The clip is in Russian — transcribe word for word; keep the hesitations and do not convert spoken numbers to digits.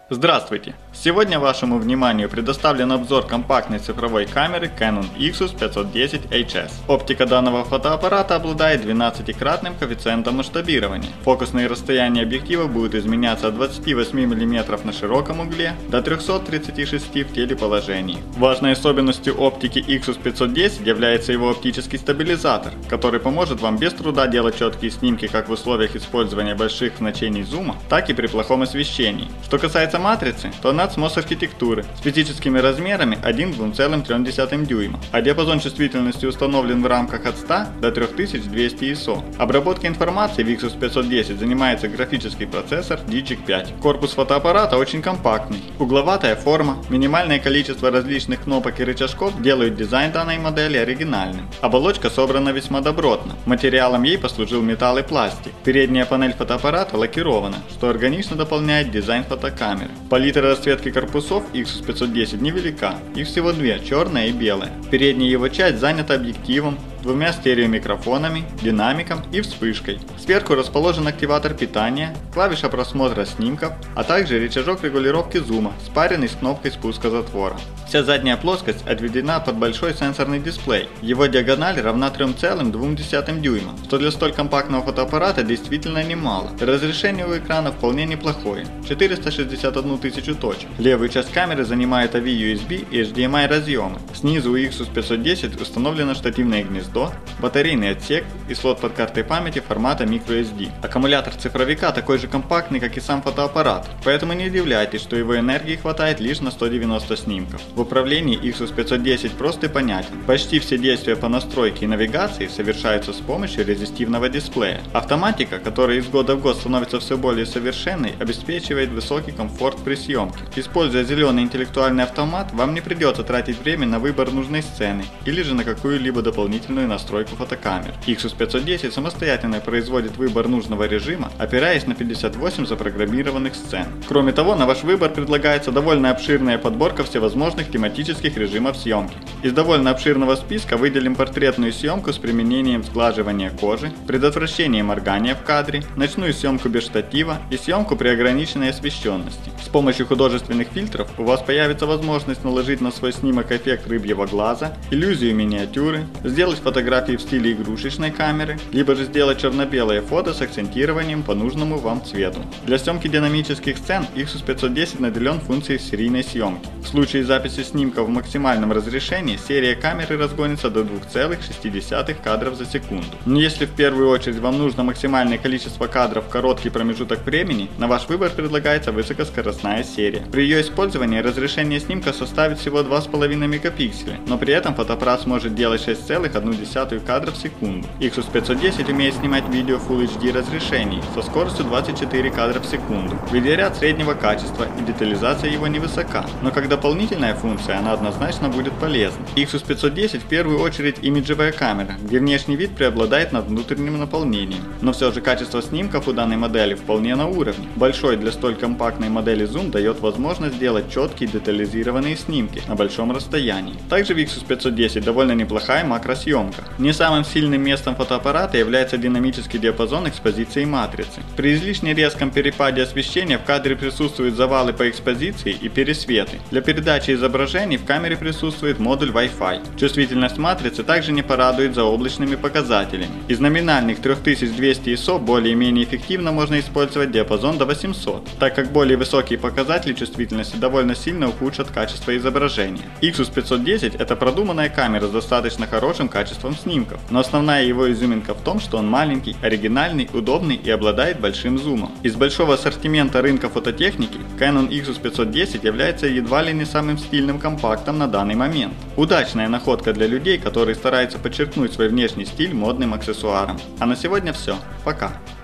Здравствуйте! Сегодня вашему вниманию предоставлен обзор компактной цифровой камеры Canon Ixus пятьсот десять эйч эс. Оптика данного фотоаппарата обладает двенадцатикратным коэффициентом масштабирования. Фокусные расстояния объектива будут изменяться от двадцати восьми миллиметров на широком угле до трёхсот тридцати шести в телеположении. Важной особенностью оптики Ixus пятьсот десять является его оптический стабилизатор, который поможет вам без труда делать четкие снимки как в условиях использования больших значений зума, так и при плохом освещении. Что касается матрицы, то она эс эм о эс архитектуры с физическими размерами один к двум целым трём десятым дюйма, а диапазон чувствительности установлен в рамках от ста до трёх тысяч двухсот ай эс о. Обработкой информации в Ixus пятьсот десять занимается графический процессор ди джи пять. Корпус фотоаппарата очень компактный. Угловатая форма, минимальное количество различных кнопок и рычажков делают дизайн данной модели оригинальным. Оболочка собрана весьма добротно. Материалом ей послужил металл и пластик. Передняя панель фотоаппарата лакирована, что органично дополняет дизайн фотокамеры. Палитра расцветки корпусов Ixus пятьсот десять невелика, их всего две, черная и белая. Передняя его часть занята объективом, двумя стереомикрофонами, динамиком и вспышкой. Сверху расположен активатор питания, клавиша просмотра снимков, а также рычажок регулировки зума, спаренный с кнопкой спуска затвора. Вся задняя плоскость отведена под большой сенсорный дисплей. Его диагональ равна трём целым двум десятым дюйма, что для столь компактного фотоаппарата действительно немало. Разрешение у экрана вполне неплохое – четыреста шестьдесят одну тысячу точек. Левую часть камеры занимает эй ви ю эс би и эйч ди эм ай разъемы. Снизу у Ixus пятьсот десять установлено штативное гнездо, батарейный отсек и слот под картой памяти формата microSD. Аккумулятор цифровика такой же компактный, как и сам фотоаппарат, поэтому не удивляйтесь, что его энергии хватает лишь на сто девяносто снимков. В управлении Ixus пятьсот десять прост и понятен. Почти все действия по настройке и навигации совершаются с помощью резистивного дисплея. Автоматика, которая из года в год становится все более совершенной, обеспечивает высокий комфорт при съемке. Используя зеленый интеллектуальный автомат, вам не придется тратить время на выбор нужной сцены или же на какую-либо дополнительную настройку фотокамер. Ixus пятьсот десять самостоятельно производит выбор нужного режима, опираясь на пятьдесят восемь запрограммированных сцен. Кроме того, на ваш выбор предлагается довольно обширная подборка всевозможных тематических режимов съемки. Из довольно обширного списка выделим портретную съемку с применением сглаживания кожи, предотвращение моргания в кадре, ночную съемку без штатива и съемку при ограниченной освещенности. С помощью художественных фильтров у вас появится возможность наложить на свой снимок эффект рыбьего глаза, иллюзию миниатюры, сделать фотографии в стиле игрушечной камеры, либо же сделать черно-белое фото с акцентированием по нужному вам цвету. Для съемки динамических сцен Ixus пятьсот десять наделен функцией серийной съемки. В случае записи снимка в максимальном разрешении серия камеры разгонится до двух целых шести десятых кадров за секунду. Но если в первую очередь вам нужно максимальное количество кадров в короткий промежуток времени, на ваш выбор предлагается высокоскоростная серия. При ее использовании разрешение снимка составит всего два с половиной мегапикселя, но при этом фотоаппарат сможет делать шесть целых одну десятую кадров в секунду. Ixus пятьсот десять умеет снимать видео Full эйч ди разрешений со скоростью двадцать четыре кадра в секунду. Видеоряд среднего качества и детализация его невысока, но как дополнительная функция она однозначно будет полезна. Ixus пятьсот десять в первую очередь имиджевая камера, где внешний вид преобладает над внутренним наполнением, но все же качество снимков у данной модели вполне на уровне. Большой для столь компактной модели зум дает возможность сделать четкие детализированные снимки на большом расстоянии. Также в Ixus пятьсот десять довольно неплохая макросъемка. Не самым сильным местом фотоаппарата является динамический диапазон экспозиции матрицы. При излишне резком перепаде освещения в кадре присутствуют завалы по экспозиции и пересветы. Для передачи изображений в камере присутствует модуль Wi-Fi. Чувствительность матрицы также не порадует заоблачными показателями. Из номинальных трёх тысяч двухсот ай эс о более-менее эффективно можно использовать диапазон до восьмисот, так как более высокие показатели чувствительности довольно сильно ухудшат качество изображения. Ixus пятьсот десять это продуманная камера с достаточно хорошим качеством снимков, но основная его изюминка в том, что он маленький, оригинальный, удобный и обладает большим зумом. Из большого ассортимента рынка фототехники Canon Ixus пятьсот десять является едва ли не самым стильным компактом на данный момент. Удачная находка для людей, которые стараются подчеркнуть свой внешний стиль модным аксессуаром. А на сегодня все. Пока.